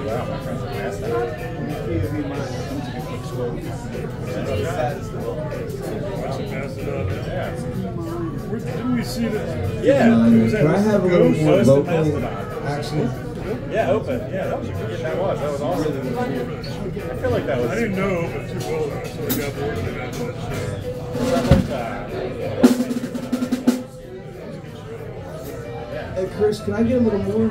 wow, my friends are fast now. Where didn't we see that? Yeah. Can I have a little more vocal actually? Yeah, open. Yeah, that was a good. That was awesome. I feel like that was. I didn't know open too well, so I got bored of it after that Hey Chris, can I get a little more?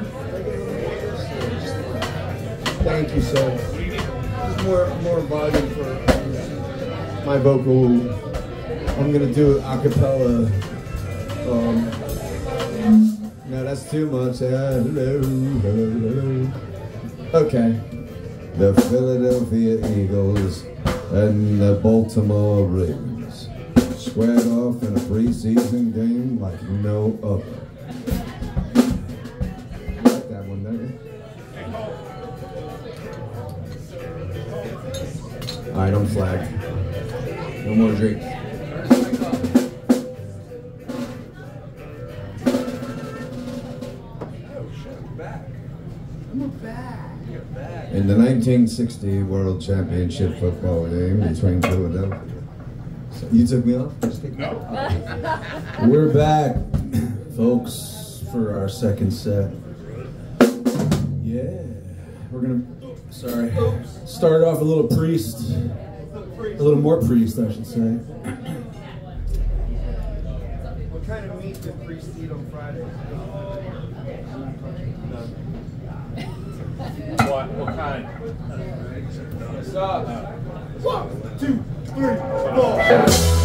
Thank you, sir. Just more volume for my vocal. I'm gonna do it a cappella. No, that's too much. Hello. Okay. The Philadelphia Eagles and the Baltimore Ravens squared off in a preseason game like no other. You like that one, don't you? Alright, I'm flagged. No more drinks. In the 1960 World Championship football game between Philadelphia. So you took me off? No. We're back, folks, for our second set. Yeah. We're gonna, start off a little Priest. A little more Priest, I should say. What kind of meat did Priest eat on Friday? What kind? Stop. 1, 2, 3, 4.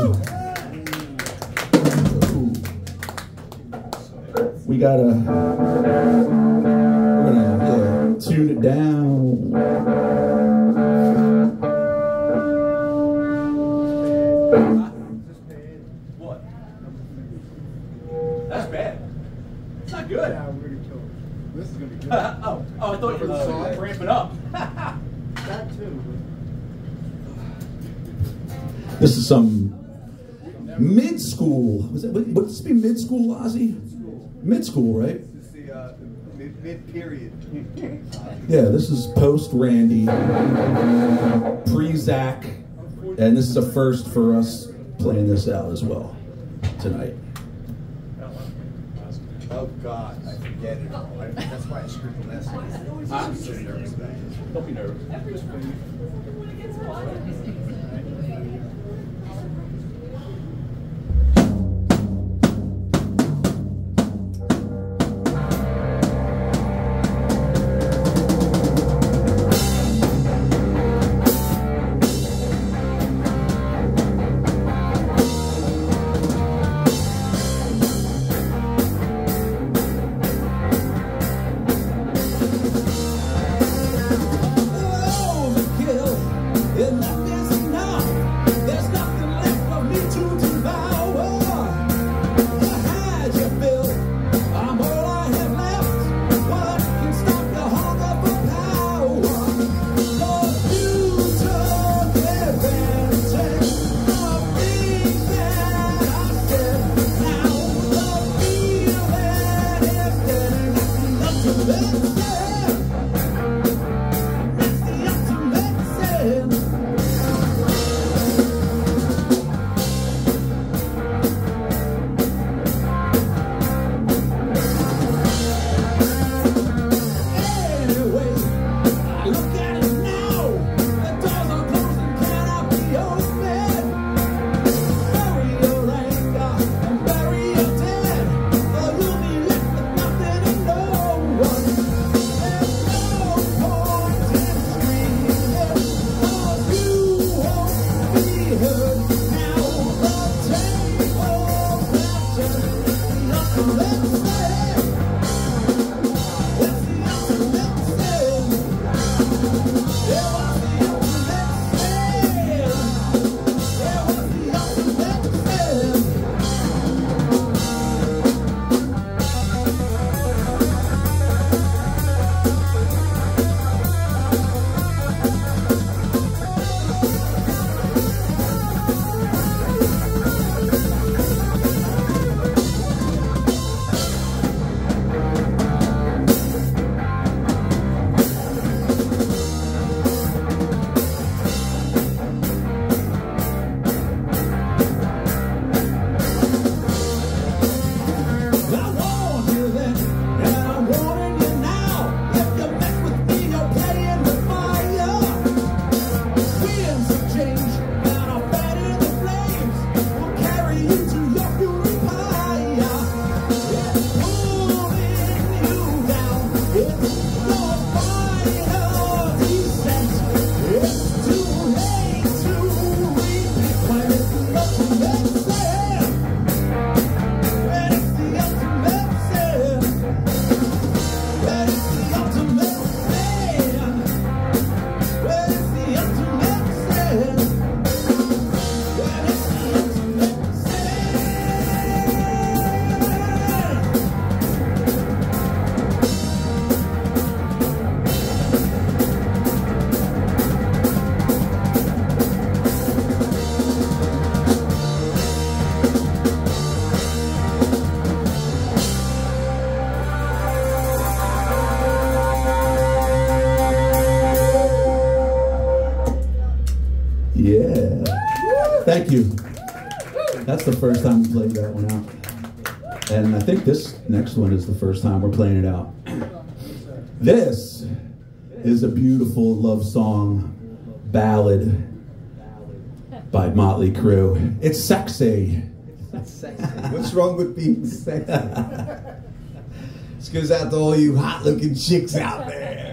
We gotta, we're gonna tune it down. What? That's bad. It's not good. Yeah, we're gonna kill it. This is gonna be good. Oh, I thought you were ramping up. That too. This is some mid-school. Was it? Would this be mid-school, Ozzy? Mid-school, right? This is the mid-period. Yeah, this is post-Randy, pre-Zach, and this is a first for us playing this out as well tonight. Oh God, I forget it all. That's why I screwed the lesson. I'm so nervous about it. Don't be nervous. Thank you. That's the first time we played that one out. And I think this next one is the first time we're playing it out. This is a beautiful love song ballad by Motley Crue. It's sexy. What's wrong with being sexy? This goes out to all you hot-looking chicks out there.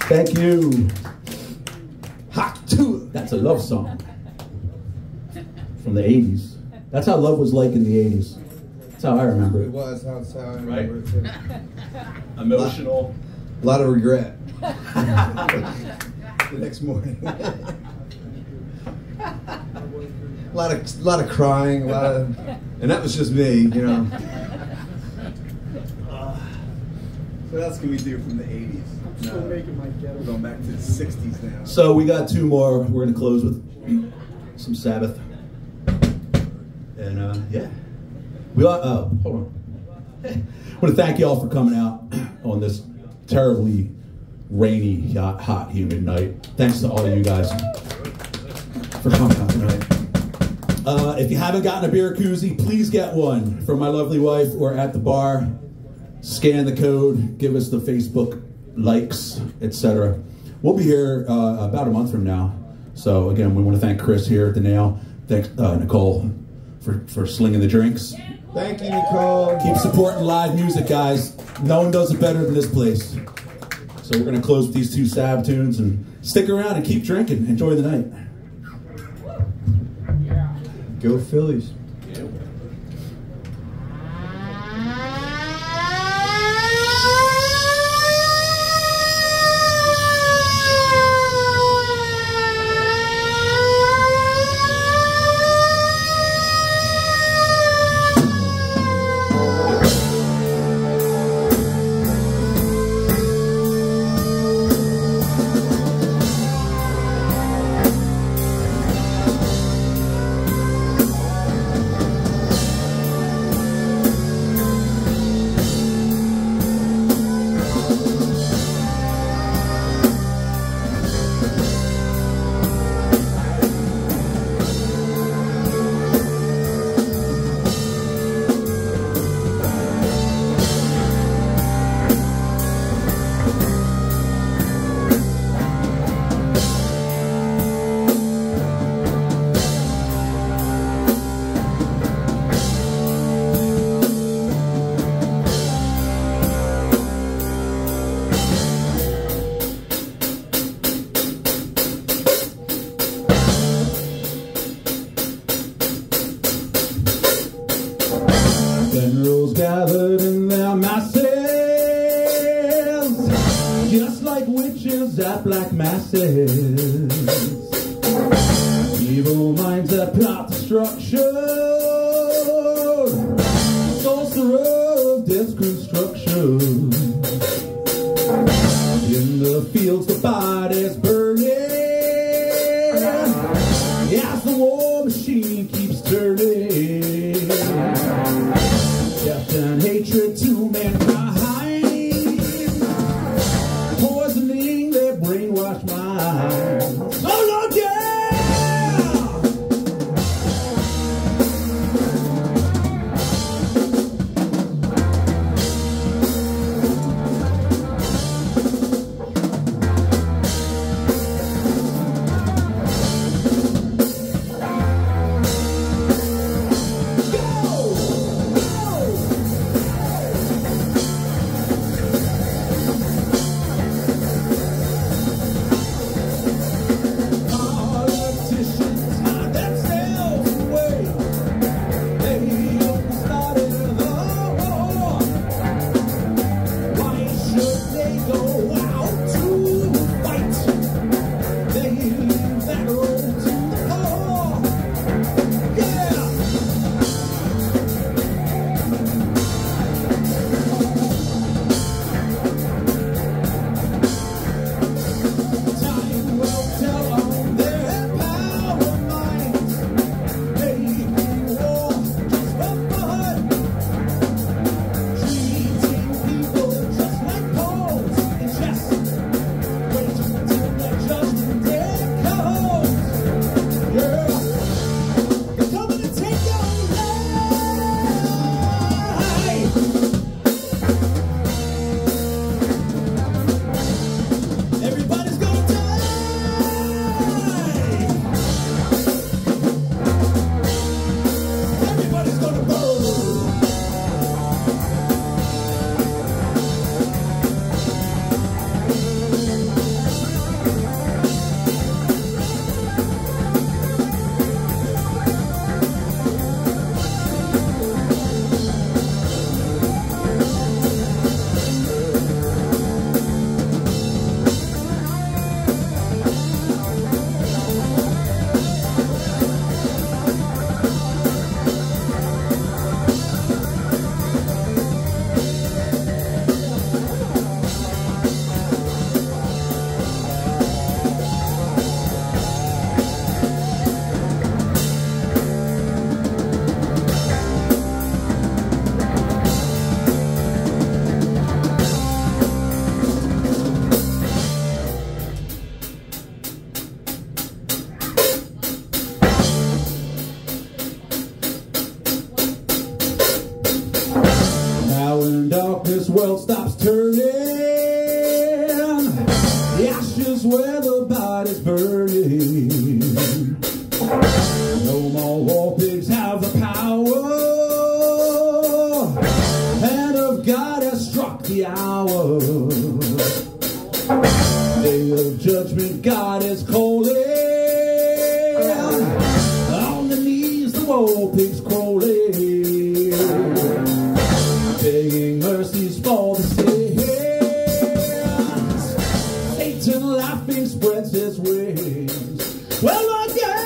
Thank you. Hot to That's a love song from the 80s. That's how love was like in the 80s. That's how I remember It it. was how I remember it too. Emotional. A lot of regret. The next morning. A lot of crying, and that was just me, you know. What else can we do from the 80s? I'm still making my ghetto. We're going back to the 60s now. So we got two more. We're going to close with some Sabbath. And yeah. Hold on. I want to thank you all for coming out on this terribly rainy, hot, humid night. Thanks to all of you guys for coming out tonight. If you haven't gotten a beer koozie, please get one from my lovely wife or at the bar. Scan the code, give us the Facebook likes, etc. We'll be here about a month from now. So again, we want to thank Chris here at the Nail. Thanks Nicole for slinging the drinks. Thank you, Nicole. Keep supporting live music, guys. No one does it better than this place. So we're going to close with these two Sab tunes and stick around and keep drinking. Enjoy the night. Go Phillies. Generals gathered in their masses, just like witches at black masses. Evil minds that plot destruction, sorcerer of death's construction. In the fields the bodies burning, as the war machine keeps turning. Death and hatred to mankind, poisoning their brainwashed minds. Oh Lord, yeah! everybody's burning. No more war pigs have the power, hand of God has struck the hour. Day of judgment, God is calling. On the knees, the war pigs crawling, begging mercies for the sins. Satan laughing spreads his wings. Well, Lord, yeah.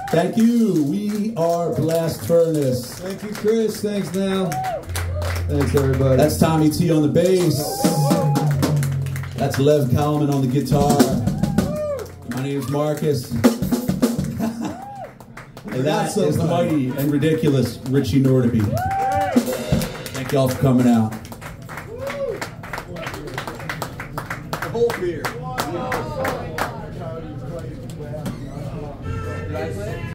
Thank you. We are Blast Furnace. Thank you, Chris. Thanks, Nell. Thanks, everybody. That's Tommy T on the bass. That's Lev Kalman on the guitar. My name is Marcus. And that is the mighty and ridiculous Richie Nordaby. Thank y'all for coming out. The whole beer. Did I play it?